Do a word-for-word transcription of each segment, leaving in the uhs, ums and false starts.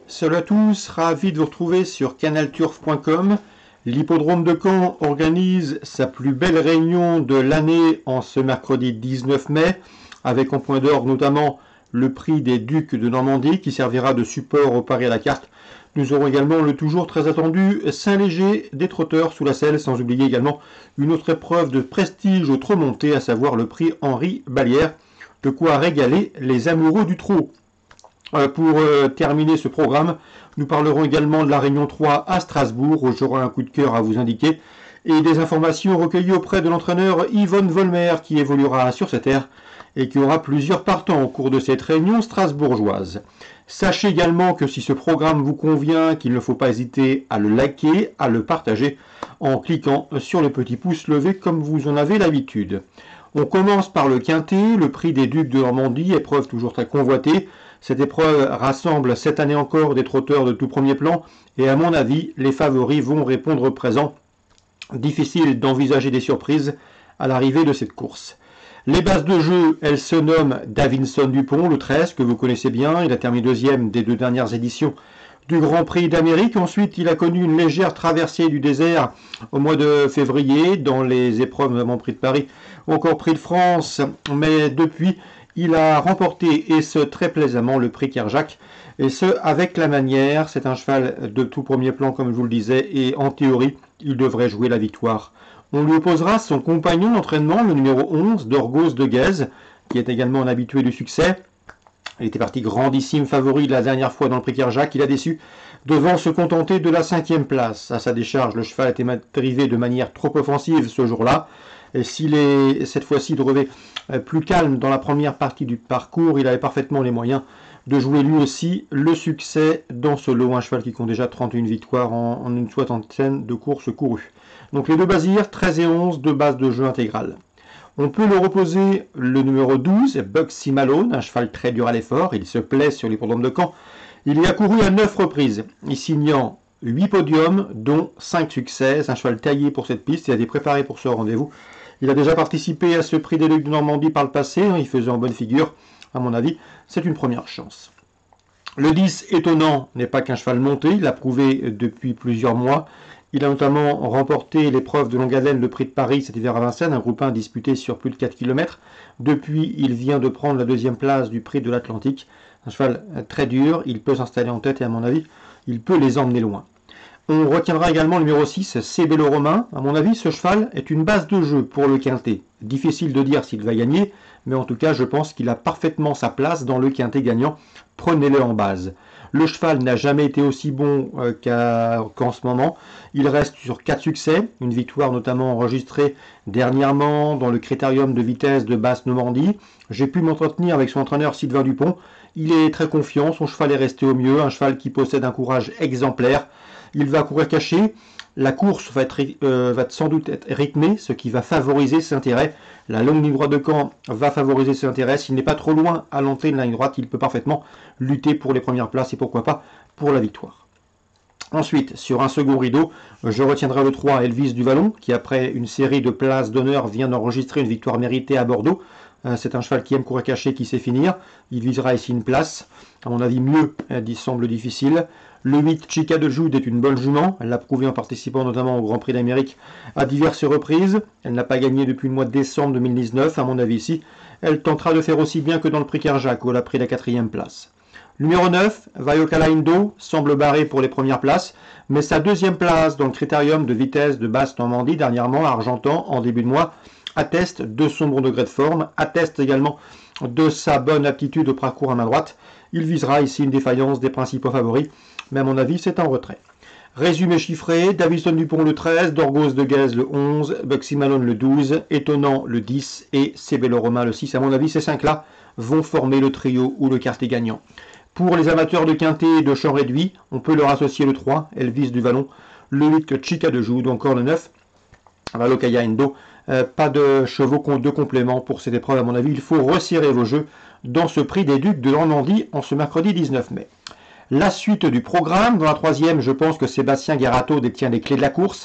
Salut à tous, ravi de vous retrouver sur canal turf point com. L'hippodrome de Caen organise sa plus belle réunion de l'année en ce mercredi dix-neuf mai, avec en point d'orgue notamment le prix des Ducs de Normandie qui servira de support au pari à la carte. Nous aurons également le toujours très attendu Saint-Léger des trotteurs sous la selle, sans oublier également une autre épreuve de prestige au trot monté, à savoir le prix Henri Ballière, de quoi régaler les amoureux du trot. Euh, pour euh, terminer ce programme, nous parlerons également de la Réunion trois à Strasbourg, où j'aurai un coup de cœur à vous indiquer, et des informations recueillies auprès de l'entraîneur Yvonne Volmer, qui évoluera sur cette aire et qui aura plusieurs partants au cours de cette réunion strasbourgeoise. Sachez également que si ce programme vous convient, qu'il ne faut pas hésiter à le liker, à le partager, en cliquant sur le petit pouce levé comme vous en avez l'habitude. On commence par le quintet, le prix des Ducs de Normandie, épreuve toujours très convoitée. Cette épreuve rassemble cette année encore des trotteurs de tout premier plan et à mon avis, les favoris vont répondre présent. Difficile d'envisager des surprises à l'arrivée de cette course. Les bases de jeu, elles se nomment Davinson Dupont, le treize, que vous connaissez bien. Il a terminé deuxième des deux dernières éditions du Grand Prix d'Amérique. Ensuite, il a connu une légère traversée du désert au mois de février dans les épreuves, notamment Prix de Paris ou encore Prix de France. Mais depuis, il a remporté, et ce très plaisamment, le prix Kerjak, et ce avec la manière. C'est un cheval de tout premier plan, comme je vous le disais, et en théorie, il devrait jouer la victoire. On lui opposera son compagnon d'entraînement, le numéro onze, Dorgos de Guèze, qui est également un habitué du succès. Il était parti grandissime favori la dernière fois dans le prix Kerjak. Il a déçu devant se contenter de la cinquième place. À sa décharge, le cheval était drivé de manière trop offensive ce jour-là. Et s'il est cette fois-ci trouvé plus calme dans la première partie du parcours, il avait parfaitement les moyens de jouer lui aussi le succès dans ce lot. Un cheval qui compte déjà trente et une victoires en, en une soixantaine de courses courues. Donc les deux basirs, treize et onze, deux bases de jeu intégrales. On peut le reposer le numéro douze, Bugsy Malone, un cheval très dur à l'effort. Il se plaît sur l'hippodrome de Caen. Il y a couru à neuf reprises, y signant huit podiums, dont cinq succès. C'est un cheval taillé pour cette piste. Il a été préparé pour ce rendez-vous. Il a déjà participé à ce prix des Ducs de Normandie par le passé. Il faisait en bonne figure. À mon avis, c'est une première chance. Le dix, étonnant, n'est pas qu'un cheval monté. Il l'a prouvé depuis plusieurs mois. Il a notamment remporté l'épreuve de longue haleine, le prix de Paris cet hiver à Vincennes, un groupe un disputé sur plus de quatre kilomètres. Depuis, il vient de prendre la deuxième place du prix de l'Atlantique. Un cheval très dur, il peut s'installer en tête et à mon avis, il peut les emmener loin. On retiendra également le numéro six, Cébello Romain. À mon avis, ce cheval est une base de jeu pour le quintet. Difficile de dire s'il va gagner, mais en tout cas, je pense qu'il a parfaitement sa place dans le quintet gagnant. Prenez-le en base. Le cheval n'a jamais été aussi bon euh, qu'à, qu'en ce moment. Il reste sur quatre succès, une victoire notamment enregistrée dernièrement dans le critérium de vitesse de Basse-Normandie. J'ai pu m'entretenir avec son entraîneur Sylvain Dupont. Il est très confiant, son cheval est resté au mieux, un cheval qui possède un courage exemplaire. Il va courir caché. La course va, être, euh, va sans doute être rythmée, ce qui va favoriser ses intérêts. La longue ligne droite de Caen va favoriser ses intérêts. S'il n'est pas trop loin à l'entrée de la ligne droite, il peut parfaitement lutter pour les premières places et pourquoi pas pour la victoire. Ensuite, sur un second rideau, je retiendrai le trois, Elvis du Vallon, qui après une série de places d'honneur vient d'enregistrer une victoire méritée à Bordeaux. C'est un cheval qui aime courir caché, qui sait finir. Il visera ici une place. À mon avis, mieux, il semble difficile. Le huit, Chica de Jude, est une bonne jument. Elle l'a prouvé en participant notamment au Grand Prix d'Amérique à diverses reprises. Elle n'a pas gagné depuis le mois de décembre deux mille dix-neuf. À mon avis, ici, elle tentera de faire aussi bien que dans le prix Kerjak, où elle a pris la quatrième place. Numéro neuf, Vaioka Indo, semble barré pour les premières places, mais sa deuxième place dans le critérium de vitesse de Basse-Normandie, dernièrement à Argentan, en début de mois, atteste de son bon degré de forme, atteste également de sa bonne aptitude au parcours à main droite. Il visera ici une défaillance des principaux favoris, mais à mon avis, c'est en retrait. Résumé chiffré, Davinson Dupont le treize, Dorgos de Guèze le onze, Bugsy Malone le douze, Étonnant le dix et Cébello Romain le six. À mon avis, ces cinq-là vont former le trio ou le quartet gagnant. Pour les amateurs de quintet et de champ réduit, on peut leur associer le trois, Elvis du Vallon, le huit, Chica de Jude, ou encore le neuf, Vaioka Indo. Euh, pas de chevaux de complément pour cette épreuve, à mon avis. Il faut resserrer vos jeux dans ce prix des Ducs de Normandie en ce mercredi dix-neuf mai. La suite du programme, dans la troisième, je pense que Sébastien Garato détient les clés de la course.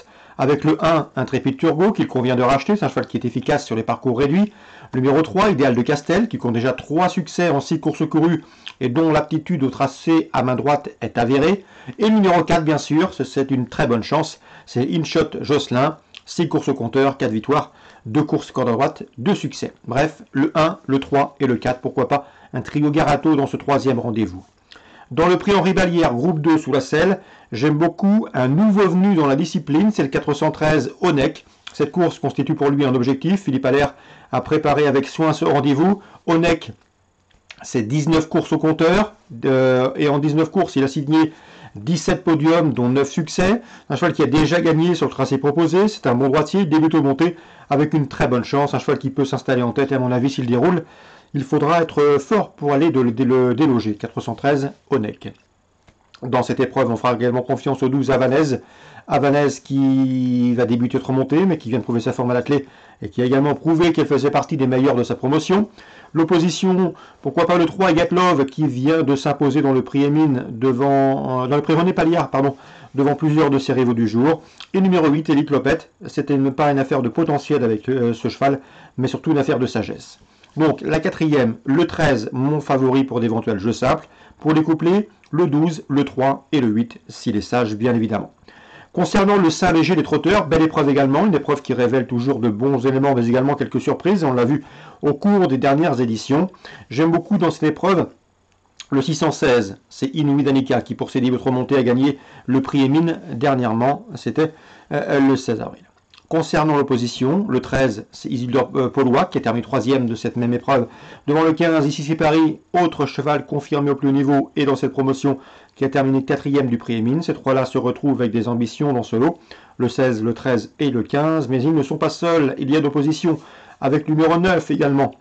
Avec le un, Intrépide Turgot, qu'il convient de racheter, c'est un cheval qui est efficace sur les parcours réduits. Le numéro trois, Idéal de Castel, qui compte déjà trois succès en six courses courues et dont l'aptitude au tracé à main droite est avérée. Et le numéro quatre, bien sûr, c'est une très bonne chance, c'est Inshot Jocelyn, six courses au compteur, quatre victoires, deux courses corde à droite, deux succès. Bref, le un, le trois et le quatre, pourquoi pas un trio Garato dans ce troisième rendez-vous. Dans le prix Henri Ballière, groupe deux sous la selle, j'aime beaucoup un nouveau venu dans la discipline, c'est le quatre cent treize Onek. Cette course constitue pour lui un objectif. Philippe Allaire a préparé avec soin ce rendez-vous. Onek, c'est dix-neuf courses au compteur, euh, et en dix-neuf courses, il a signé dix-sept podiums, dont neuf succès. Un cheval qui a déjà gagné sur le tracé proposé, c'est un bon droitier, il débute au monté avec une très bonne chance, un cheval qui peut s'installer en tête, et à mon avis, s'il déroule, il faudra être fort pour aller le déloger. quatre cent treize Onek. Dans cette épreuve, on fera également confiance aux douze Havanaise. Havanaise qui va débuter être remontée, mais qui vient de prouver sa forme à la clé et qui a également prouvé qu'elle faisait partie des meilleures de sa promotion. L'opposition, pourquoi pas le trois Agatlov qui vient de s'imposer dans le prix Emine devant, dans le prix René Paliard, pardon, devant plusieurs de ses rivaux du jour. Et numéro huit, Elite Lopette. C'était pas une affaire de potentiel avec euh, ce cheval, mais surtout une affaire de sagesse. Donc la quatrième, le treize, mon favori pour d'éventuels jeux simples. Pour les couplets, le douze, le trois et le huit, s'il est sage, bien évidemment. Concernant le Saint-Léger des trotteurs, belle épreuve également, une épreuve qui révèle toujours de bons éléments, mais également quelques surprises, on l'a vu au cours des dernières éditions. J'aime beaucoup dans cette épreuve le six cent seize, c'est Inouï Danica, qui pour ses débuts remontés a gagné le prix Emine dernièrement, c'était euh, le seize avril. Concernant l'opposition, le treize, c'est Isidore euh, Paulois, qui a terminé troisième de cette même épreuve. Devant le quinze, ici c'est Paris, autre cheval confirmé au plus haut niveau et dans cette promotion, qui a terminé quatrième du prix Emine. Ces trois-là se retrouvent avec des ambitions dans ce lot, le seize, le treize et le quinze, mais ils ne sont pas seuls, il y a d'opposition avec le numéro neuf également.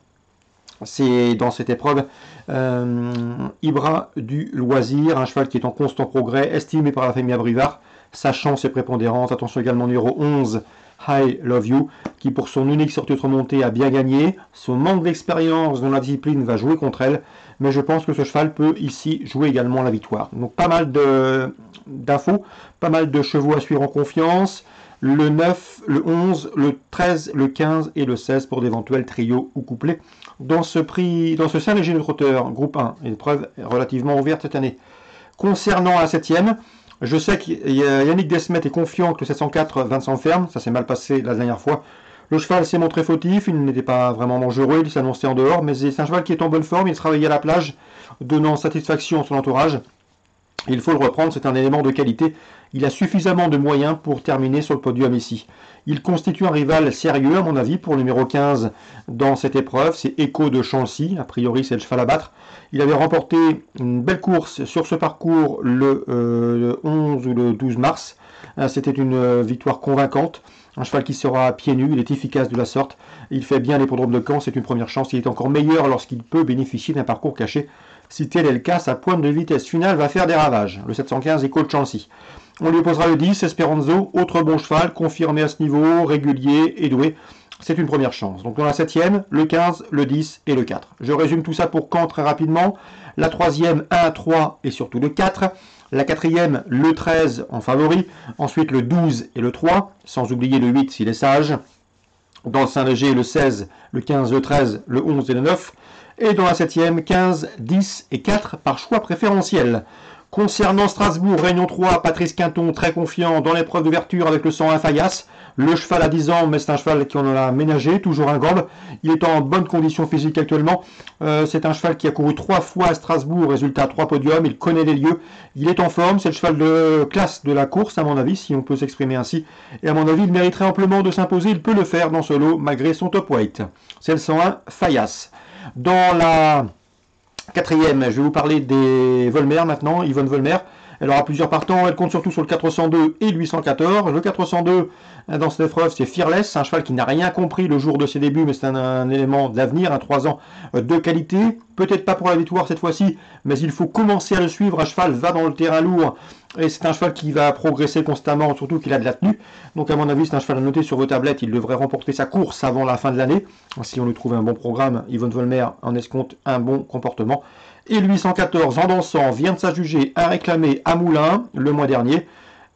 C'est dans cette épreuve euh, Ibra du Loisir, un cheval qui est en constant progrès, estimé par la famille Abrivard. Sa chance est prépondérante. Attention également numéro onze, I Love You, qui pour son unique sortie de remontée a bien gagné. Son manque d'expérience dans la discipline va jouer contre elle, mais je pense que ce cheval peut ici jouer également la victoire. Donc pas mal d'infos, pas mal de chevaux à suivre en confiance. Le neuf, le onze, le treize, le quinze et le seize pour d'éventuels trios ou couplets. Dans ce prix, dans ce Saint-Léger de trotteur, groupe un, une épreuve relativement ouverte cette année. Concernant la septième, je sais que Yannick Desmet est confiant que le sept cent quatre Vincent Ferme, ça s'est mal passé la dernière fois. Le cheval s'est montré fautif, il n'était pas vraiment dangereux, il s'annonçait en dehors, mais c'est un cheval qui est en bonne forme, il travaillait à la plage, donnant satisfaction à son entourage. Il faut le reprendre, c'est un élément de qualité. Il a suffisamment de moyens pour terminer sur le podium ici. Il constitue un rival sérieux, à mon avis, pour le numéro quinze dans cette épreuve. C'est Echo de Chancy, a priori c'est le cheval à battre. Il avait remporté une belle course sur ce parcours le, euh, le onze ou le douze mars. C'était une victoire convaincante. Un cheval qui sera à pieds nus, il est efficace de la sorte. Il fait bien l'hippodrome de Caen, c'est une première chance. Il est encore meilleur lorsqu'il peut bénéficier d'un parcours caché. Si tel est le cas, sa pointe de vitesse finale va faire des ravages. Le sept cent quinze Echo de Chancy. On lui opposera le dix, Esperanzo, autre bon cheval, confirmé à ce niveau, régulier et doué. C'est une première chance. Donc dans la septième, le quinze, le dix et le quatre. Je résume tout ça pour Caen très rapidement. La troisième, un, trois et surtout le quatre. La quatrième, le treize en favori. Ensuite le douze et le trois, sans oublier le huit s'il est sage. Dans le Saint-Léger, le seize, le quinze, le treize, le onze et le neuf. Et dans la septième, quinze, dix et quatre par choix préférentiel. Concernant Strasbourg, Réunion trois, Patrice Quinton, très confiant dans l'épreuve d'ouverture avec le cent un Fayas. Le cheval a dix ans, mais c'est un cheval qui en a ménagé, toujours un gambe. Il est en bonne condition physique actuellement. Euh, c'est un cheval qui a couru trois fois à Strasbourg, résultat trois podiums. Il connaît les lieux. Il est en forme. C'est le cheval de classe de la course, à mon avis, si on peut s'exprimer ainsi. Et à mon avis, il mériterait amplement de s'imposer. Il peut le faire dans ce lot, malgré son top weight. C'est le cent un Fayas. Dans la quatrième, je vais vous parler des Volmer maintenant, Yvonne Volmer. Elle aura plusieurs partants, elle compte surtout sur le quatre cent deux et le huit cent quatorze. Le quatre cent deux, dans cette épreuve, c'est Fearless, un cheval qui n'a rien compris le jour de ses débuts, mais c'est un, un élément d'avenir, un trois ans de qualité. Peut-être pas pour la victoire cette fois-ci, mais il faut commencer à le suivre. Un cheval va dans le terrain lourd, et c'est un cheval qui va progresser constamment, surtout qu'il a de la tenue. Donc à mon avis, c'est un cheval à noter sur vos tablettes. Il devrait remporter sa course avant la fin de l'année. Si on lui trouve un bon programme, Yvonne Volmer en escompte un bon comportement. Et le huit cent quatorze, en dansant, vient de s'adjuger un réclamé à Moulins le mois dernier.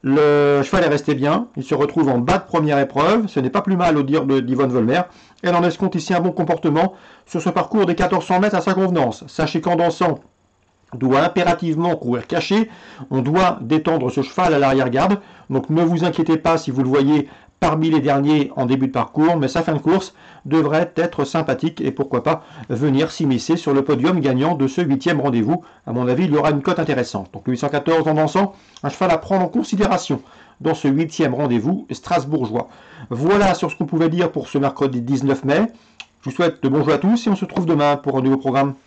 Le cheval est resté bien, il se retrouve en bas de première épreuve, ce n'est pas plus mal au dire d'Yvonne Volmer. Elle en escompte ici un bon comportement sur ce parcours des quatorze cents mètres à sa convenance. Sachez qu'en dansant, doit impérativement courir caché, on doit détendre ce cheval à l'arrière-garde, donc ne vous inquiétez pas si vous le voyez parmi les derniers en début de parcours, mais sa fin de course devrait être sympathique et pourquoi pas venir s'immiscer sur le podium gagnant de ce huitième rendez-vous. À mon avis, il y aura une cote intéressante. Donc le huit cent quatorze en dansant, un cheval à prendre en considération dans ce huitième rendez-vous strasbourgeois. Voilà sur ce qu'on pouvait dire pour ce mercredi dix-neuf mai. Je vous souhaite de bons jeux à tous et on se retrouve demain pour un nouveau programme.